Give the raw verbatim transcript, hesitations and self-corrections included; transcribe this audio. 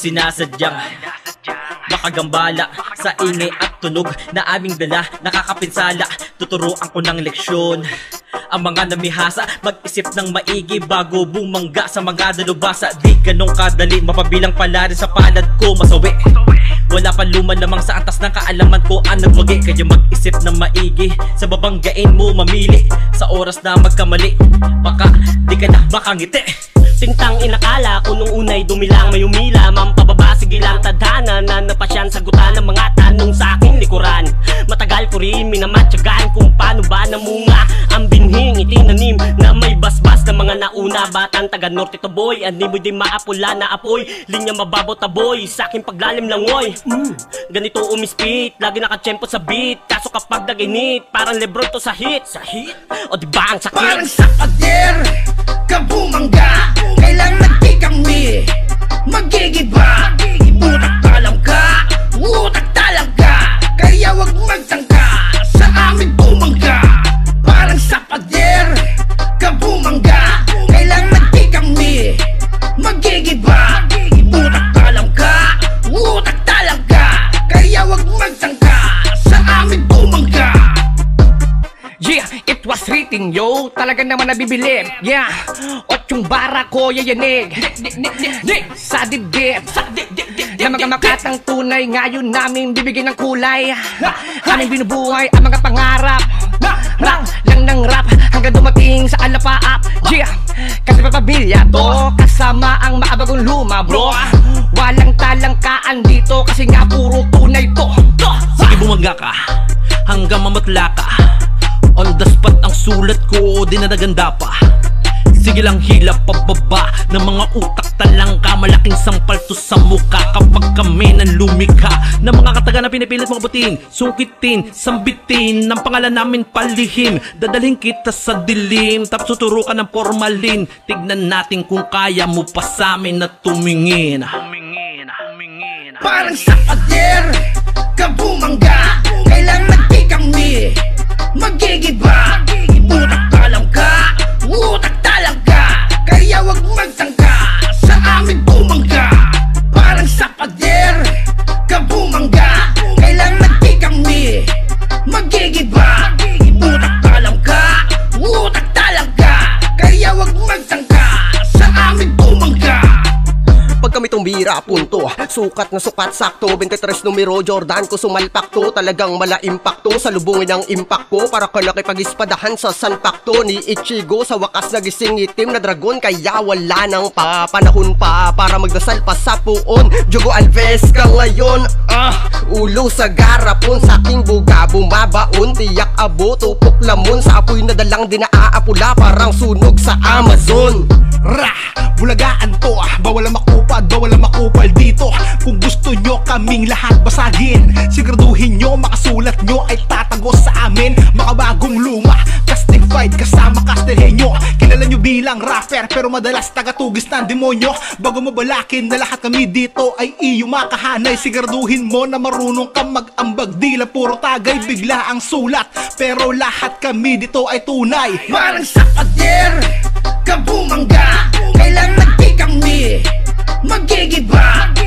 sinasadyang makagambala sa ingay at tunog na aming dala, nakakapinsala. Tuturuan ko ng leksyon ang mga namihasa, mag-isip ng maigi bago bumangga sa mga dalubhasa. Di ganong kadali mapabilang pala rin sa palad ko masawi. Wala pa luman lamang sa antas ng kaalaman ko ang nagwagi. Kaya mag-isip ng maigi sa babanggain mo, mamili sa oras na magkamali. Baka di ka na makangiti. Tintang inakala ko nung unay dumilang may umila. Mampababa sige lang tadhana na napasyan sagutan ng mga tanong sa aking likuran. Matagal ko rin minamatyagaan kung paano ba namunga ang binhing itinanim na may basbas ng mga nauna. Batang taga norte to boy, animoy di maapula na apoy. Linya mababaw taboy, sa aking paglalim langoy. mm, Ganito umispit, lagi nakatsyempo sa beat. Kaso kapag naginit, parang Lebron to sa hit. Sa hit? O diba ang sakit? Parang sa pader ka bumangga, kailang nagkikami magigiba. Utak talam ka, utak talam ka, kaya wag magtangka sa amin bumangga. Parang sa pader ka bumangga, kailang nagkikami magigiba. Utak talam ka, utak talam ka, kaya wag magtangka sa amin bumangga. Yeah, it was written yo, talaga naman nabibilib. Yeah, at yung bara ko yayanig sa dibdib na mga makatang tunay. Ngayon namin bibigyan ng kulay, aming binubuhay ang mga pangarap. Rap lang ng rap hanggang dumating sa alapaap. Yeah, kasi pa pamilya to, kasama ang maabagong luma bro. Walang talangkaan dito kasi nga puro tunay to. Sige bumangga ka hanggang mamatla ka. On the spot ang sulat ko, di na naganda pa. Sige lang hila pababa ng mga utak talangka. Malaking sampal to sa mukha kapag kami nang lumikha ng mga kataga na pinipilit mong abutin, sungkitin, sambitin ng pangalan namin palihim. Dadalhin kita sa dilim, tapos tuturo ka ng formalin. Tignan natin kung kaya mo pa sa amin na tumingin. Tumingin, tumingin. Parang sa pader ka bumangga, kailang nagkikami magigiba. Utak talam ka, utak talam ka, kaya wag magtangka sa amin bumangga. Parang sa pader ka bumangga, kailang nagkikami magigiba. Utak talam ka, utak talam ka, kaya wag magtangka sa amin bumangga. Pag kami tumbira, punto, sukat na sukat sakto, twenty-three numero, Jordan ko sumalpak to. Talagang mala impacto, salubungin ang impact ko. Para ka nakipag-ispadahan sa sanpakto ni Ichigo. Sa wakas nagising itim na dragon, kaya wala nang papanahon pa para magdasal pa sa puon. Jogo Alves ka ngayon, ah, ulo sa garapon, sa aking buga bumabaon. Tiyak abo, tupok lamon, sa apoy na dalang dinaapula, parang sunog sa Amazon. Rah! Bulagaan to, ah, bawal ang makupad, bawal ang makupal dito. Kung gusto nyo kaming lahat basagin, siguraduhin nyo makasulat nyo ay tatago sa amin. Makabagong luma, castified kasama Castelhenyo. Kilala nyo bilang rapper pero madalas tagatugis ng demonyo. Bago mabalakin na lahat kami dito ay iyong makahanay, siguraduhin mo na marunong ka mag-ambag. Di lang puro tagay, bigla ang sulat, pero lahat kami dito ay tunay. Parang sa pader ka bumangga, kailang nagkikami magigiba.